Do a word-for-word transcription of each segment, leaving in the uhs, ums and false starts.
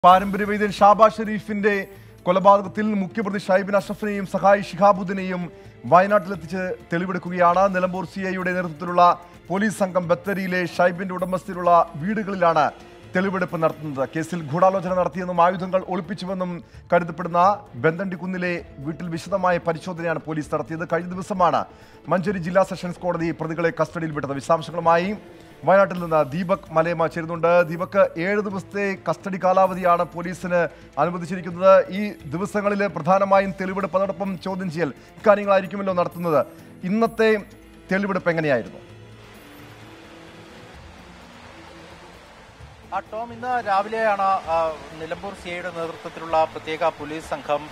പാരമ്പര്യ വൈദ്യൻ ഷാബാസ് ഷെരീഫിന്റെ കൊലപാതകത്തിൽ മുഖ്യപ്രതി ഷൈബിൻ അഷ്റഫിനെയും സഹായി ഷിഹാബുദ്ദീനെയും വയനാട്ടിലെത്തിച്ച് തെളിവെടുക്കുകയാണ്. നിലമ്പൂർ സി ഐയുടെ നേതൃത്വത്തിലുള്ള പോലീസ് സംഘം ബത്തേരിയിലെ ഷൈബിന്റെ ഉടമസ്ഥയിലുള്ള വീടുകളിലാണ് തെളിവെടുപ്പ് നടത്തുന്നത്. കേസിൽ ഗൂഢാലോചന നടത്തിയെന്നും ആയുധങ്ങൾ ഒളിപ്പിച്ചുവെന്നും കരുതപ്പെടുന്ന ബെന്തണ്ടിക്കുന്നിലെ വീട്ടിൽ വിശദമായ പരിശോധനയാണ് പോലീസ് നടത്തിയത്. കഴിഞ്ഞ ദിവസമാണ് മഞ്ചേരി ജില്ലാ സെഷൻസ് കോടതി പ്രതികളെ കസ്റ്റഡിയിൽ വിട്ടത്. വിശദാംശങ്ങളുമായി വയനാട്ടിൽ നിന്ന് ദീപക് മലയമ്മ ചേരുന്നുണ്ട്. ദീപക്, ഏഴ് ദിവസത്തെ കസ്റ്റഡി കാലാവധിയാണ് പോലീസിന് അനുവദിച്ചിരിക്കുന്നത്. ഈ ദിവസങ്ങളിൽ പ്രധാനമായും തെളിവെടുപ്പ്, അതോടൊപ്പം ചോദ്യം ചെയ്യൽ ഇക്കാര്യങ്ങളായിരിക്കുമല്ലോ നടത്തുന്നത്. ഇന്നത്തെ തെളിവെടുപ്പ് എങ്ങനെയായിരുന്നു? ആ ടോം, ഇന്ന് രാവിലെയാണ് നിലമ്പൂർ സി ഐയുടെ നേതൃത്വത്തിലുള്ള പ്രത്യേക പോലീസ് സംഘം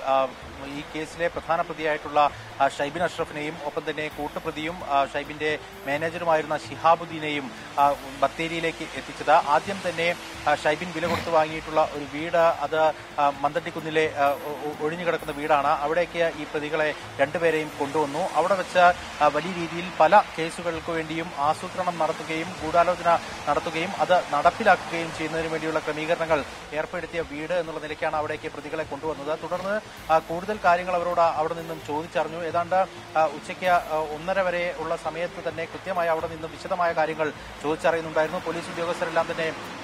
ഈ കേസിലെ പ്രധാന പ്രതിയായിട്ടുള്ള ഷൈബിൻ അഷ്റഫിനെയും ഒപ്പം തന്നെ കൂട്ടുപ്രതിയും ഷൈബിന്റെ മാനേജറുമായിരുന്ന ഷിഹാബുദ്ദീനെയും ബത്തേരിയിലേക്ക് എത്തിച്ചത്. ആദ്യം തന്നെ ഷൈബിൻ വില കൊടുത്ത് വാങ്ങിയിട്ടുള്ള ഒരു വീട്, അത് മന്തട്ടിക്കുന്നിലെ ഒഴിഞ്ഞു കിടക്കുന്ന വീടാണ്. അവിടേക്ക് ഈ പ്രതികളെ രണ്ടുപേരെയും കൊണ്ടുവന്നു. അവിടെ വെച്ച് വലിയ രീതിയിൽ പല കേസുകൾക്ക് വേണ്ടിയും ആസൂത്രണം നടത്തുകയും ഗൂഢാലോചന നടത്തുകയും അത് നടപ്പിലാക്കുകയും ചെയ്യുന്നതിന് വേണ്ടിയുള്ള ക്രമീകരണങ്ങൾ ഏർപ്പെടുത്തിയ വീട് എന്നുള്ള നിലയ്ക്കാണ് അവിടേക്ക് പ്രതികളെ കൊണ്ടുവന്നത്. തുടർന്ന് കൂടുതൽ കാര്യങ്ങൾ അവരോട് അവിടെ നിന്നും ചോദിച്ചറിഞ്ഞു. ഏതാണ്ട് ഉച്ചയ്ക്ക് ഒന്നര വരെ ഉള്ള സമയത്ത് തന്നെ കൃത്യമായി അവിടെ നിന്നും വിശദമായ കാര്യങ്ങൾ ചോദിച്ചറിയുന്നുണ്ടായിരുന്നു. പോലീസ് ഉദ്യോഗസ്ഥരെല്ലാം തന്നെ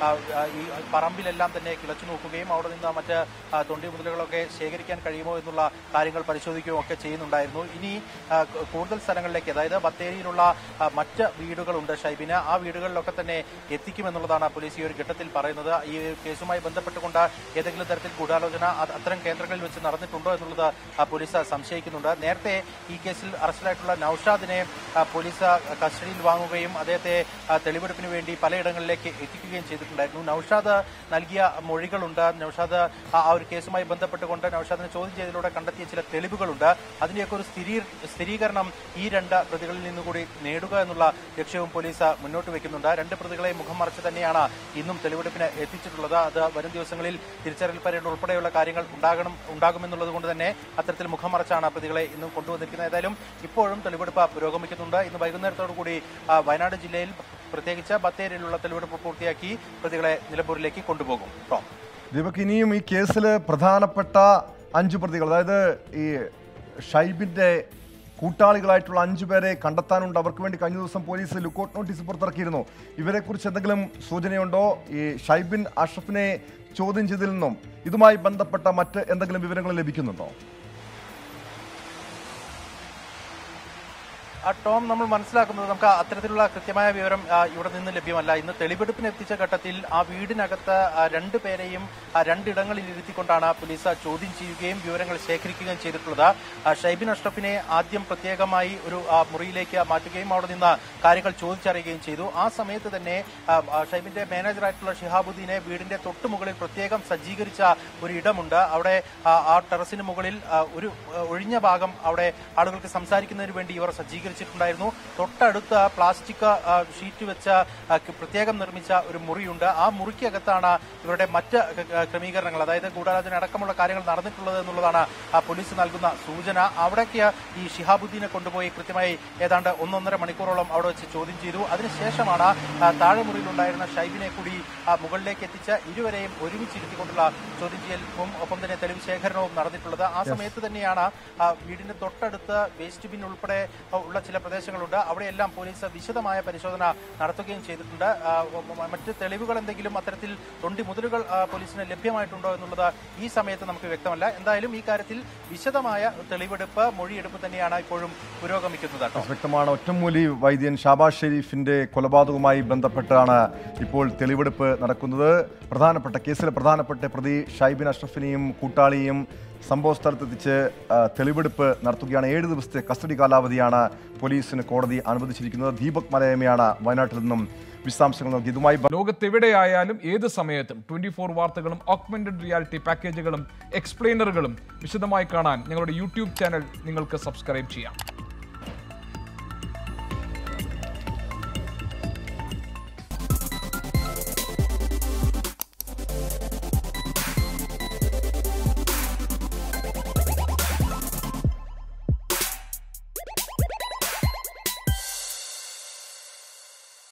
ഈ പറമ്പിലെല്ലാം തന്നെ കിളച്ചു നോക്കുകയും അവിടെ നിന്ന് മറ്റ് തൊണ്ടി മുതലുകളൊക്കെ ശേഖരിക്കാൻ കഴിയുമോ എന്നുള്ള കാര്യങ്ങൾ പരിശോധിക്കുകയും ഒക്കെ ചെയ്യുന്നുണ്ടായിരുന്നു. ഇനി കൂടുതൽ സ്ഥലങ്ങളിലേക്ക്, അതായത് ബത്തേരിയിലുള്ള മറ്റ് വീടുകളുണ്ട് ഷൈബിന്, ആ വീടുകളിലൊക്കെ തന്നെ എത്തിക്കുമെന്നുള്ളതാണ് പോലീസ് ഈ ഒരു ഘട്ടത്തിൽ പറയുന്നത്. ഈ കേസുമായി ബന്ധപ്പെട്ടുകൊണ്ട് ഏതെങ്കിലും തരത്തിൽ ഗൂഢാലോചന അത്തരം കേന്ദ്രങ്ങളിൽ വെച്ച് നടന്നിട്ടുണ്ടോ എന്നുള്ളത് പോലീസ് സംശയിക്കുന്നുണ്ട്. നേരത്തെ ഈ കേസിൽ അറസ്റ്റിലായിട്ടുള്ള നൌഷാദിനെ പോലീസ് കസ്റ്റഡിയിൽ വാങ്ങുകയും അദ്ദേഹത്തെ തെളിവെടുപ്പിന് വേണ്ടി പലയിടങ്ങളിലേക്ക് എത്തിക്കുകയും ചെയ്തിട്ടുണ്ടായിരുന്നു. നൌഷാദ് നൽകിയ മൊഴികളുണ്ട്. നൌഷാദ് ആ ഒരു കേസുമായി ബന്ധപ്പെട്ടുകൊണ്ട് നൌഷാദിനെ ചോദ്യം ചെയ്തതിലൂടെ കണ്ടെത്തിയ ചില തെളിവുകളുണ്ട്. അതിന്റെയൊക്കെ ഒരു സ്ഥിരീ സ്ഥിരീകരണം ഈ രണ്ട് പ്രതികളിൽ നിന്നുകൂടി നേടുക എന്നുള്ള ലക്ഷ്യവും പോലീസ് മുന്നോട്ട് വെക്കുന്നുണ്ട്. രണ്ട് പ്രതികളെ മുഖം മറച്ച് തന്നെയാണ് ഇന്നും തെളിവെടുപ്പിന് എത്തിച്ചിട്ടുള്ളത്. അത് വരും ദിവസങ്ങളിൽ തിരിച്ചറിയൽ പരേഡ് ഉൾപ്പെടെയുള്ള കാര്യങ്ങൾ ഉണ്ടാകണം ഉണ്ടാകുമെന്നുള്ളത് കൊണ്ട് തന്നെ അത്തരത്തിൽ മുഖം മറച്ചാണ് പ്രതികളെ ഇന്നും കൊണ്ടുവന്നിരിക്കുന്നത്. ഏതായാലും ഇപ്പോഴും തെളിവെടുപ്പ് പുരോഗമിക്കുന്നുണ്ട്. ഇന്ന് വൈകുന്നേരത്തോടു കൂടി വയനാട് ജില്ലയിൽ പ്രത്യേകിച്ച് ബത്തേരിയിലുള്ള തെളിവെടുപ്പ് പൂർത്തിയാക്കി പ്രതികളെ നിലമ്പൂരിലേക്ക് കൊണ്ടുപോകും. ദീപക്, ഇനിയും ഈ കേസിൽ പ്രധാനപ്പെട്ട അഞ്ചു പ്രതികൾ, അതായത് ഈ ഷൈബിന്റെ കൂട്ടാളികളായിട്ടുള്ള അഞ്ചു പേരെ കണ്ടെത്താനുണ്ട്. അവർക്ക് വേണ്ടി കഴിഞ്ഞ ദിവസം പോലീസ് ലുക്കൌട്ട് നോട്ടീസ് പുറത്തിറക്കിയിരുന്നു. ഇവരെക്കുറിച്ച് എന്തെങ്കിലും സൂചനയുണ്ടോ? ഈ ഷൈബിൻ അഷ്റഫിനെ ചോദ്യം ചെയ്തതിൽ നിന്നും ഇതുമായി ബന്ധപ്പെട്ട മറ്റ് എന്തെങ്കിലും വിവരങ്ങൾ ലഭിക്കുന്നുണ്ടോ? ടോം, നമ്മൾ മനസ്സിലാക്കുന്നത് നമുക്ക് അത്തരത്തിലുള്ള കൃത്യമായ വിവരം ഇവിടെ നിന്ന് ലഭ്യമല്ല. ഇന്ന് തെളിവെടുപ്പിന് എത്തിച്ച ഘട്ടത്തിൽ ആ വീടിനകത്ത് രണ്ടു പേരെയും രണ്ടിടങ്ങളിൽ ഇരുത്തിക്കൊണ്ടാണ് പോലീസ് ചോദ്യം ചെയ്യുകയും വിവരങ്ങൾ ശേഖരിക്കുകയും ചെയ്തിട്ടുള്ളത്. ഷൈബിൻ അഷ്റഫിനെ ആദ്യം പ്രത്യേകമായി ഒരു മുറിയിലേക്ക് മാറ്റുകയും അവിടെ നിന്ന് കാര്യങ്ങൾ ചോദിച്ചറിയുകയും ചെയ്തു. ആ സമയത്ത് തന്നെ ഷൈബിന്റെ മാനേജറായിട്ടുള്ള ഷിഹാബുദ്ദീനെ വീടിന്റെ തൊട്ടുമുകളിൽ പ്രത്യേകം സജ്ജീകരിച്ച ഒരു ഇടമുണ്ട്. അവിടെ ആ ടെറസിന് മുകളിൽ ഒരു ഒഴിഞ്ഞ ഭാഗം അവിടെ ആളുകൾക്ക് സംസാരിക്കുന്നതിന് വേണ്ടി ഇവർ സജ്ജീകരിച്ചു ിട്ടുണ്ടായിരുന്നു. തൊട്ടടുത്ത് പ്ലാസ്റ്റിക് ഷീറ്റ് വെച്ച് പ്രത്യേകം നിർമ്മിച്ച ഒരു മുറിയുണ്ട്. ആ മുറിക്കകത്താണ് ഇവരുടെ മറ്റ് ക്രമീകരണങ്ങൾ, അതായത് ഗൂഢാലോചന അടക്കമുള്ള കാര്യങ്ങൾ നടന്നിട്ടുള്ളത് എന്നുള്ളതാണ് പോലീസ് നൽകുന്ന സൂചന. അവിടേക്ക് ഈ ഷിഹാബുദ്ദീനെ കൊണ്ടുപോയി കൃത്യമായി ഏതാണ്ട് ഒന്നൊന്നര മണിക്കൂറോളം അവിടെ വെച്ച് ചോദ്യം ചെയ്തു. അതിനുശേഷമാണ് താഴെ മുറിയിലുണ്ടായിരുന്ന ഷൈബിനെ കൂടി മുകളിലേക്ക് എത്തിച്ച് ഇരുവരെയും ഒരുമിച്ചിരുത്തിക്കൊണ്ടുള്ള ചോദ്യം ചെയ്യലും ഒപ്പം തന്നെ തെളിവ് ശേഖരണവും നടന്നിട്ടുള്ളത്. ആ സമയത്ത് തന്നെയാണ് വീടിന്റെ തൊട്ടടുത്ത് വേസ്റ്റ് ബിൻ ഉൾപ്പെടെ ഉള്ള ചില പ്രദേശങ്ങളുണ്ട്. അവിടെയെല്ലാം പോലീസ് വിശദമായ പരിശോധന നടത്തുകയും ചെയ്തിട്ടുണ്ട്. മറ്റ് തെളിവുകൾ എന്തെങ്കിലും അത്തരത്തിൽ തൊണ്ടി മുതലുകൾ പോലീസിന് ലഭ്യമായിട്ടുണ്ടോ എന്നുള്ളത് ഈ സമയത്ത് നമുക്ക് വ്യക്തമല്ല. എന്തായാലും ഈ കാര്യത്തിൽ വിശദമായ തെളിവെടുപ്പ്, മൊഴിയെടുപ്പ് തന്നെയാണ് ഇപ്പോഴും പുരോഗമിക്കുന്നത്. വ്യക്തമാണ്. ഒറ്റമൂലി വൈദ്യൻ ഷാബാസ് ഷെരീഫിന്റെ കൊലപാതകവുമായി ബന്ധപ്പെട്ടാണ് ഇപ്പോൾ തെളിവെടുപ്പ് നടക്കുന്നത്. പ്രധാനപ്പെട്ട കേസിലെ പ്രധാനപ്പെട്ട പ്രതി ഷൈബിൻ അഷ്റഫിനെയും കൂട്ടാളിയെയും സംഭവ സ്ഥലത്തെത്തിച്ച് തെളിവെടുപ്പ് നടത്തുകയാണ്. ഏഴ് ദിവസത്തെ കസ്റ്റഡി കാലാവധിയാണ് പോലീസിന് കോടതി അനുവദിച്ചിരിക്കുന്നത്. ദീപക് മലയമ്മയാണ് വയനാട്ടിൽ നിന്നും വിശദാംശങ്ങൾ നൽകി. ഇതുമായി ലോകത്തെവിടെയായാലും ഏത് സമയത്തും ട്വന്റി ഫോർ വാർത്തകളും ഓഗ്മെന്റഡ് റിയാലിറ്റി പാക്കേജുകളും എക്സ്പ്ലെയിനറുകളും വിശദമായി കാണാൻ ഞങ്ങളുടെ യൂട്യൂബ് ചാനൽ നിങ്ങൾക്ക് സബ്സ്ക്രൈബ് ചെയ്യാം.